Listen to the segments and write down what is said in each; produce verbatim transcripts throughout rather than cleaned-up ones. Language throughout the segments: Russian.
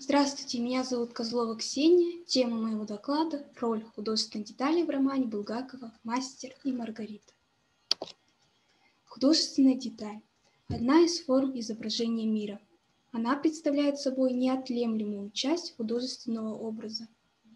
Здравствуйте, меня зовут Козлова Ксения. Тема моего доклада – роль художественной детали в романе Булгакова «Мастер и Маргарита». Художественная деталь – одна из форм изображения мира. Она представляет собой неотъемлемую часть художественного образа.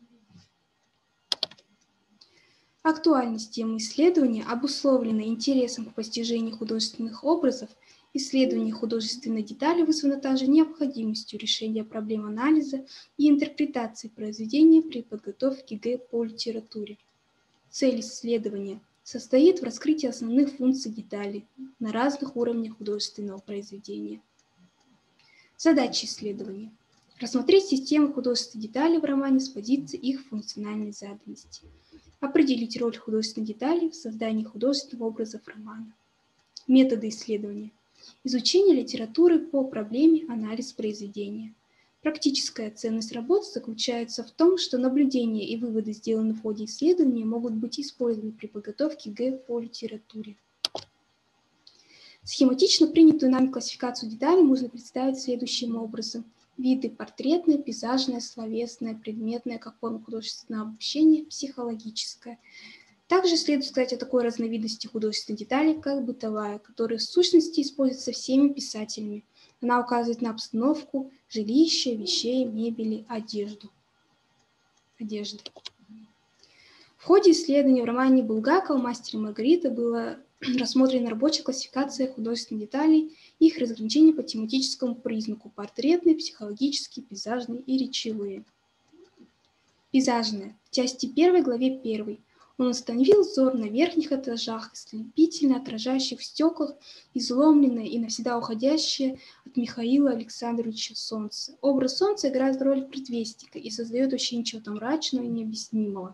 Актуальность темы исследования обусловлена интересом к постижению художественных образов. Исследование художественной детали вызвано также необходимостью решения проблем анализа и интерпретации произведения при подготовке ЕГЭ по литературе. Цель исследования состоит в раскрытии основных функций деталей на разных уровнях художественного произведения. Задача исследования – рассмотреть систему художественной детали в романе с позиции их функциональной заданности. Определить роль художественной детали в создании художественных образов романа. Методы исследования. Изучение литературы по проблеме анализ произведения. Практическая ценность работ заключается в том, что наблюдения и выводы, сделанные в ходе исследования, могут быть использованы при подготовке ЕГЭ по литературе. Схематично принятую нами классификацию деталей можно представить следующим образом. Виды: портретное, пейзажное, словесное, предметное, как форма художественного обобщения, психологическое. Также следует сказать о такой разновидности художественной детали, как бытовая, которая в сущности используется всеми писателями. Она указывает на обстановку жилища, вещей, мебели, одежду. одежды. В ходе исследования в романе Булгакова «Мастер и Маргарита» была рассмотрена рабочая классификация художественных деталей и их разграничение по тематическому признаку: портретные, психологические, пейзажные и речевые. Пейзажные. В части первой, главе первой. Он остановил взор на верхних этажах, ослепительно отражающих в стеклах изломленное и навсегда уходящее от Михаила Александровича солнце. Образ солнца играет роль предвестника и создает ощущение чего-то мрачного и необъяснимого.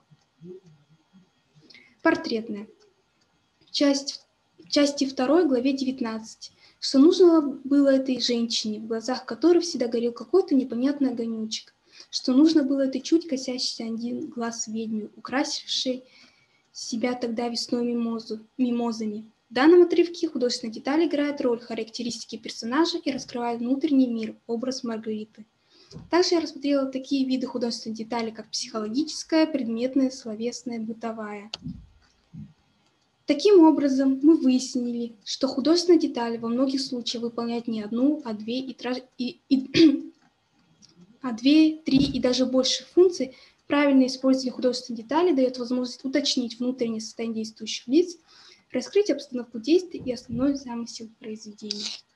Портретная. Часть, в части второй, главе девятнадцать. Что нужно было этой женщине, в глазах которой всегда горел какой-то непонятный огонечек? Что нужно было этой чуть косящейся один глаз ведьме, украсившей себя тогда весной мимозу, мимозами? В данном отрывке художественная деталь играет роль характеристики персонажа и раскрывает внутренний мир, образ Маргариты. Также я рассмотрела такие виды художественной детали, как психологическая, предметная, словесная, бытовая. Таким образом, мы выяснили, что художественная деталь во многих случаях выполняет не одну, а две, и, и, и, а две, три и даже больше функций. Правильное использование художественной детали дает возможность уточнить внутреннее состояние действующих лиц, раскрыть обстановку действия и основной замысел произведения.